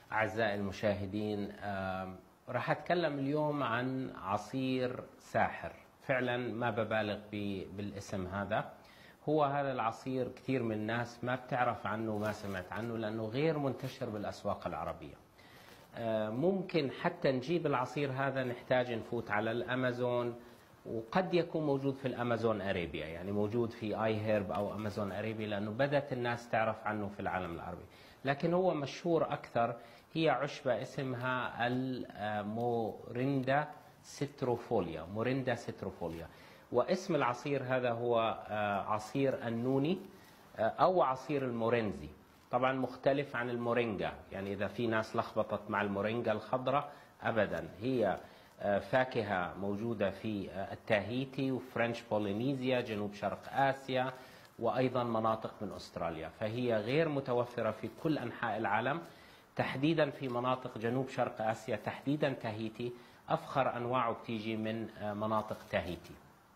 أعزائي المشاهدين، راح أتكلم اليوم عن عصير ساحر. فعلا ما ببالغ بالاسم هذا. هو هذا العصير كثير من الناس ما بتعرف عنه، ما سمعت عنه، لأنه غير منتشر بالأسواق العربية. ممكن حتى نجيب العصير هذا نحتاج نفوت على الأمازون، وقد يكون موجود في الأمازون أريبيا، يعني موجود في آي هيرب أو أمازون أريبيا، لأنه بدأت الناس تعرف عنه في العالم العربي. لكن هو مشهور أكثر، هي عشبة اسمها الموريندا ستروفوليا، موريندا ستروفوليا. واسم العصير هذا هو عصير النوني أو عصير المورينزي. طبعا مختلف عن المورينجا، يعني إذا في ناس لخبطت مع المورينجا الخضراء، أبدا، هي فاكهة موجودة في التاهيتي وفرنش بولينيزيا، جنوب شرق آسيا، وأيضا مناطق من أستراليا. فهي غير متوفرة في كل أنحاء العالم، تحديدا في مناطق جنوب شرق آسيا، تحديدا تاهيتي. أفخر أنواعه بتيجي من مناطق تاهيتي.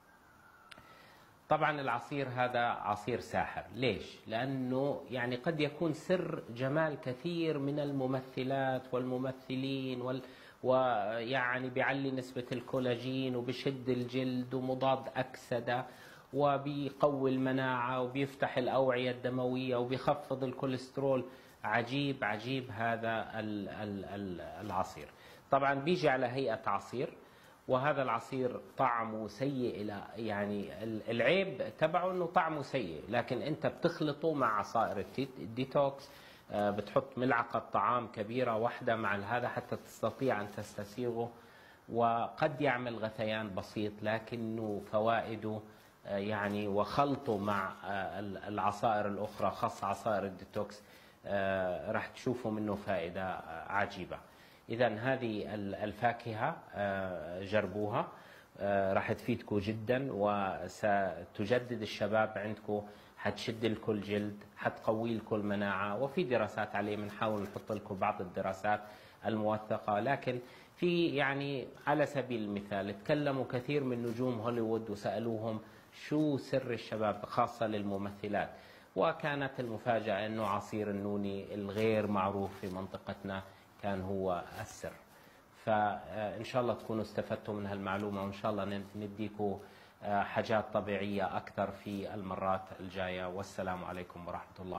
طبعا العصير هذا عصير ساحر. ليش؟ لأنه يعني قد يكون سر جمال كثير من الممثلات والممثلين ويعني بيعلي نسبة الكولاجين وبشد الجلد ومضاد أكسدة وبيقوي المناعة وبيفتح الأوعية الدموية وبيخفض الكوليسترول. عجيب عجيب هذا العصير. طبعا بيجي على هيئة عصير، وهذا العصير طعمه سيء، يعني العيب تبعه انه طعمه سيء، لكن انت بتخلطه مع عصائر الديتوكس، بتحط ملعقة طعام كبيرة واحدة مع هذا حتى تستطيع ان تستسيغه، وقد يعمل غثيان بسيط، لكنه فوائده يعني وخلطه مع العصائر الاخرى، خاصة عصائر الديتوكس، راح تشوفوا منه فائدة عجيبة. إذا هذه الفاكهة جربوها، راح تفيدكم جدا وستجدد الشباب عندكم، حتشد لكم الجلد، حتقوي لكم المناعة. وفي دراسات عليه، بنحاول نحط لكم بعض الدراسات الموثقة. لكن في يعني على سبيل المثال تكلموا كثير من نجوم هوليوود وسألوهم شو سر الشباب، خاصة للممثلات، وكانت المفاجأة أنه عصير النوني الغير معروف في منطقتنا كان هو السر. فإن شاء الله تكونوا استفدتوا من هالمعلومة، وإن شاء الله نديكم حاجات طبيعية أكثر في المرات الجاية. والسلام عليكم ورحمة الله.